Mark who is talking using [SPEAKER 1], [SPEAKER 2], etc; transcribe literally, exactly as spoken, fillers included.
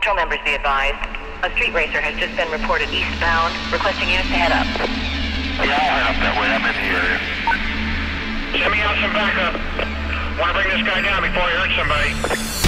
[SPEAKER 1] Patrol members be advised. A street racer has just been reported eastbound, requesting units to head up.
[SPEAKER 2] Yeah, I'll head up that way. I'm in the area.
[SPEAKER 3] Send me out some backup. Want to bring this guy down before he hurts somebody.